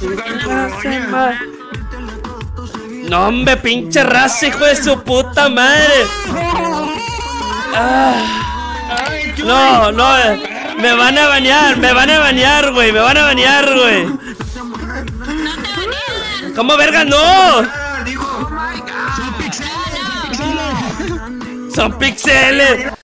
No, hombre, pinche raza, hijo de su puta madre. No, no, me van a bañar, güey, me van a bañar, güey. ¿Cómo verga no? Son pixeles.